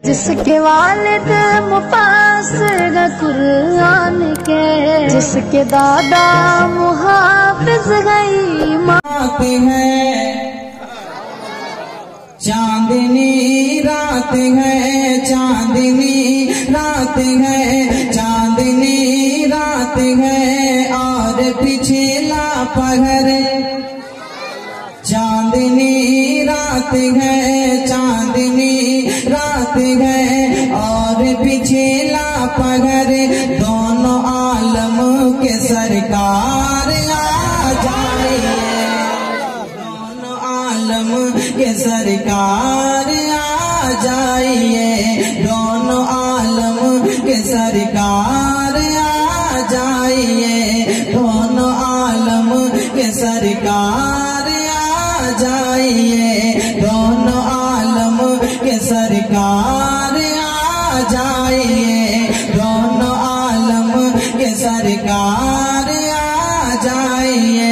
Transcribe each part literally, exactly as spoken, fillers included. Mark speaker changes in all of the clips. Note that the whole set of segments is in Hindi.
Speaker 1: जिसके वालिद मुफासिर कुरान के, जिसके दादा मुहाफिज गई
Speaker 2: आते हैं चांदनी रात है, चांदनी रात है, चांदनी रात है और पिछला पहर। चांदनी रात है, चांदनी रात है और पिछला पहर। दोनों आलम के सरकार आ जाइए, दोनों आलम के सरकार आ जाइए, दोनों आलम के सरकार आ जाइए, दोनों आलम के सरकार आ जाइए, दोनों आलम के सरकार आ जाइए, दोनों आलम के सरकार आ जाइए।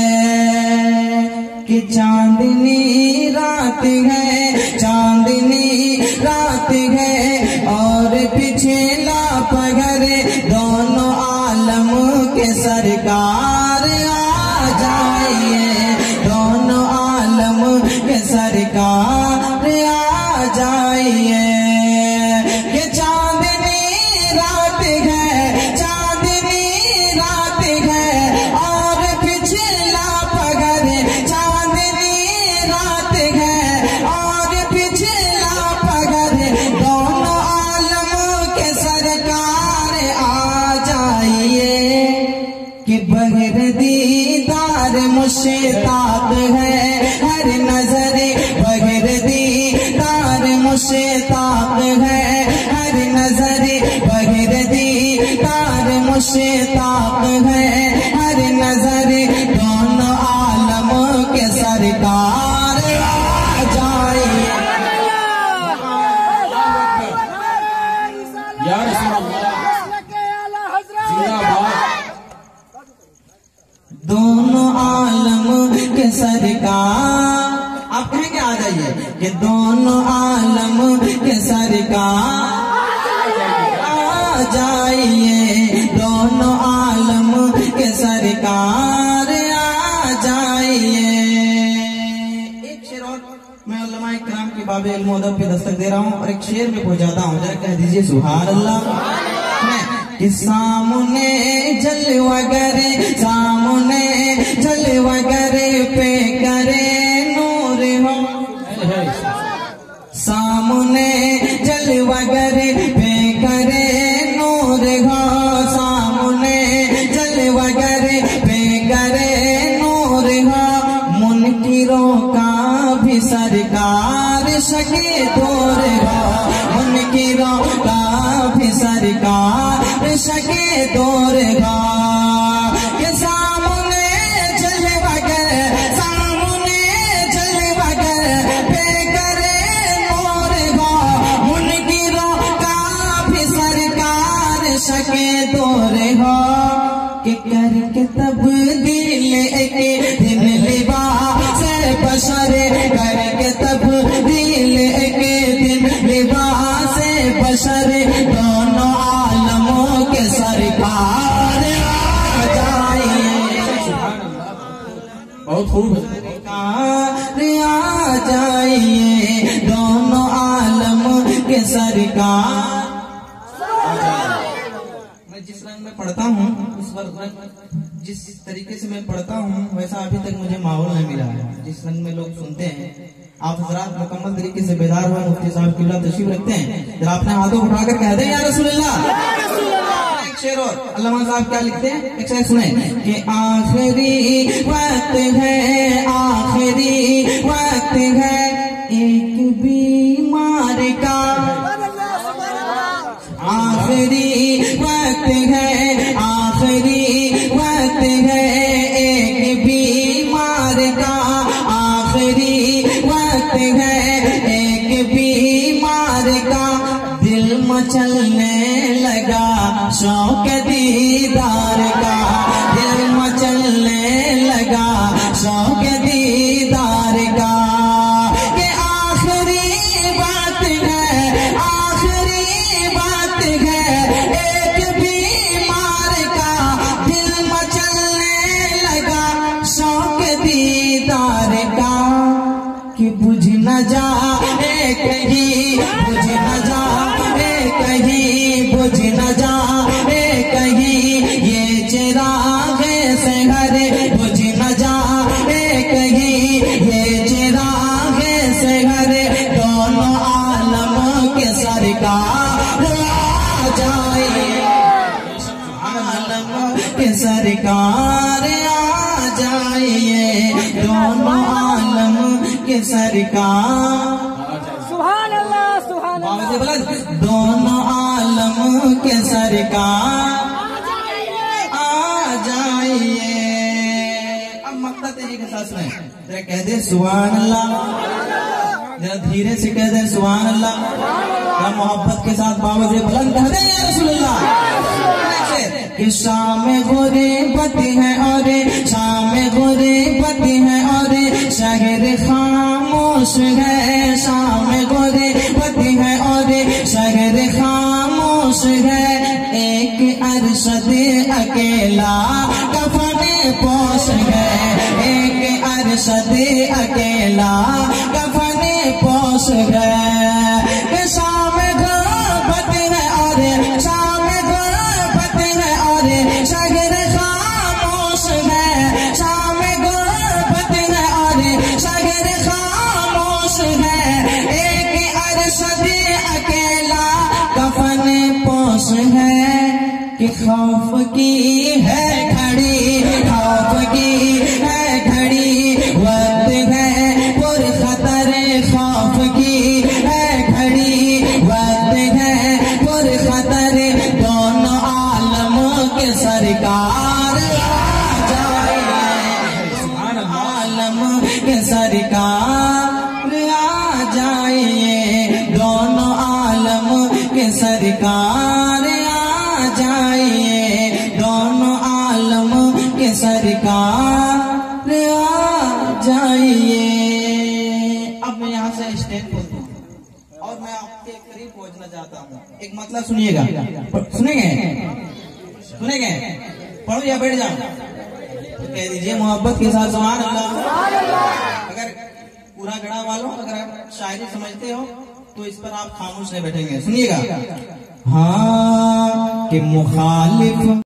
Speaker 2: कि चांदनी रात है, चांदनी रात है और पिछला पहर। दोनों आलम के सरकार आ जाइए, दोनों आलम के सरकार आ जाइए। कि चांदनी रात है, चांदनी रात है और पिछला पहर। चांदनी रात है और पिछला पहर। दोनों आलम के सरकार आ जाइए। कि बहर दीदार मुश्ताक है हर नजरे, बहर दीदार मुश्ताक है हर नजरे, बहर दीदार मुश्ताक है हर नजरे। दोनों आलम के सरकार आ जाइए।
Speaker 3: या रसूल
Speaker 2: दोनों आलम के सरकार, आप कहेंगे आ जाइए। कि दोनों आलम के सरकार आ जाइए, दोनों आलम के सरकार आ जाइए। एक शेर और मैं उलमाए किराम की बाबे इल्म व अदब पे दस्तक दे रहा हूँ और एक शेर में पहुंचाता हूँ, जरा कह दीजिए सुभान अल्लाह। कि सामने जलवा करे, सामने जलवा करे पे करे नूर हो, सामने जलवा करे पे करे नूर हो, सामने जलवा करे पे करे नूर हो। मुनकिरों का भी सरकार शके दूर हो, मुनकिरों का भी सरकार शके दूर हो। के सामने जलवा करे, सामने जलवा करे पे करे नूर हो, मुनकिरों का भी सरकार शके दूर हो। कि करके तब्दील एक दिन लिबास बशर, करके तब्दील एक दिन लिबास बशर। दोनों आलमों के सरकार आ जाइए,
Speaker 3: बहुत खूब
Speaker 2: सरकार आ जाइए, दोनों आलम के सरकार आ जाइए। मैं जिस रंग में पढ़ता हूँ उस वक्त जिस तरीके से मैं पढ़ता हूँ वैसा अभी तक मुझे माहौल नहीं मिला है। जिस रंग में लोग सुनते हैं, आप हजरात मुकम्मल तरीके से बेदार हुए, मुफ्ती साहब किबला तशरीफ रखते हैं, जरा आपने हाथों उठाकर कह दे या रसूलुल्लाह। एक शेर और अल्लामा साहब क्या लिखते हैं, एक शेर सुने। कि आखिरी वक्त है, आखिरी वक्त है एक बीमार का, आखिरी वक्त है, आखिरी वक्त है एक बीमार का, आखिरी वक्त है एक बीमार का। दिल मचलने लगा शौक दीदार का, दिल मचलने लगा शौक दीदार का। कि आखिरी बात है, बुझ न जाए कहीं, बुझ न जाए कहीं ये चिराग सहरे, बुझ न जाए कहीं ये चिराग सहरे, दोनों आलम के सरकार आ जाए, आलम के सरकार आ जाइए, दोनों आलम के सरकार,
Speaker 3: सुभान अल्लाह सुभान अल्लाह,
Speaker 2: दोनों आलम के सरकार आ जाइए। अब मकसद है कि साथ में जरा कह दे सुभान अल्लाह, जरा धीरे से कह दे सुभान अल्लाह, जरा मोहब्बत के साथ बाबा से बुलंद कह दे या रसूलुल्लाह। कि शाम गुरीबत है और शाम गुरीबत है और शहर खामोश है, शाम गुरीबत है और शहर खामोश है, एक अरशद अकेला कफन पोश है, एक अरशद अकेला कफन पोश है। शाम गुरीबत है और शाम गुरीबत है और शहर खामोश है, शाम गुरीबत है और शहर खामोश है, एक अरशद अकेला कफन पोश है, कि खौफ की है घड़ी, खौफ की है घड़ी, वक्त है पुर खतर, खौफ की है घड़ी, वक्त है पुर खतर, दोनों आलम के सरकार आ जाइए, आलम के सरकार आ जाइए, दोनों आलम के सरकार आ जाइए, दोनों आलम के सरकार आ जाइए। अब मैं यहाँ से स्टेज बोलता हूँ और मैं आपके करीब पहुंचना चाहता हूँ। एक मतलब सुनिएगा, सुनेंगे सुनेंगे पढ़ो या बैठ जाओ, तो कह दीजिए मोहब्बत के साथ सुभान अल्लाह। अगर पूरा गड़ा वालों अगर आप शायरी समझते हो तो इस पर आप खामोश नहीं बैठेंगे, सुनिएगा। हाँ कि मुखालिफ